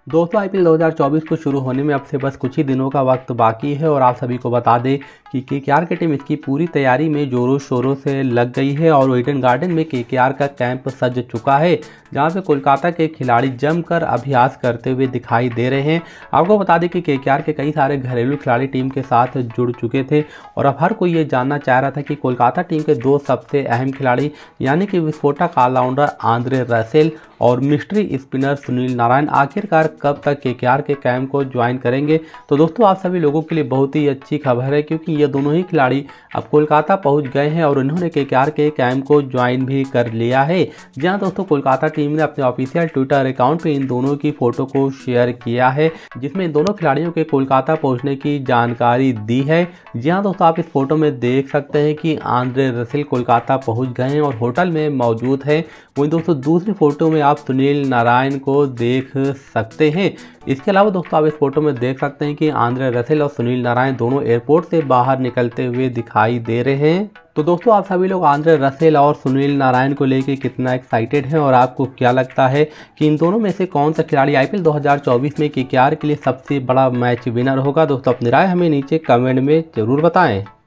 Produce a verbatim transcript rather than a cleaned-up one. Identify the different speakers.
Speaker 1: दोस्तों आईपीएल दो हज़ार चौबीस को शुरू होने में अब से बस कुछ ही दिनों का वक्त बाकी है और आप सभी को बता दें कि केकेआर की टीम इसकी पूरी तैयारी में जोरों शोरों से लग गई है और ईडन गार्डन में केकेआर का कैंप सज चुका है, जहां पे कोलकाता के खिलाड़ी जमकर अभ्यास करते हुए दिखाई दे रहे हैं। आपको बता दें कि केकेआर के कई सारे घरेलू खिलाड़ी टीम के साथ जुड़ चुके थे और अब हर कोई ये जानना चाह रहा था कि कोलकाता टीम के दो सबसे अहम खिलाड़ी यानी कि विस्फोटक ऑलराउंडर आंद्रे रसेल और मिस्ट्री स्पिनर सुनील नारायण आखिरकार कब तक केकेआर के कैंप को ज्वाइन करेंगे। तो दोस्तों आप सभी लोगों के लिए बहुत ही अच्छी खबर है, क्योंकि ये दोनों ही खिलाड़ी अब कोलकाता पहुंच गए हैं और उन्होंने केकेआर के कैंप को ज्वाइन भी कर लिया है। जहां दोस्तों कोलकाता टीम ने अपने ऑफिशियल ट्विटर अकाउंट पे इन दोनों की फोटो को शेयर किया है, जिसमें इन दोनों खिलाड़ियों के कोलकाता पहुंचने की जानकारी दी है। जहां दोस्तों आप इस फोटो में देख सकते हैं कि आंद्रे रसेल कोलकाता पहुंच गए हैं और होटल में मौजूद है। वहीं दोस्तों दूसरी फोटो में आप सुनील नारायण को देख सकते हैं। इसके अलावा दोस्तों आप इस फोटो में देख सकते हैं कि आंद्रे रसेल और सुनील नारायण दोनों एयरपोर्ट से बाहर निकलते हुए दिखाई दे रहे हैं। तो दोस्तों आप सभी लोग आंद्रे रसेल और सुनील नारायण को लेकर कितना एक्साइटेड हैं और आपको क्या लगता है कि इन दोनों में से कौन सा खिलाड़ी आईपीएल दो हज़ार चौबीस में केकेआर के लिए सबसे बड़ा मैच विनर होगा? दोस्तों अपनी राय हमें नीचे कमेंट में जरूर बताएं।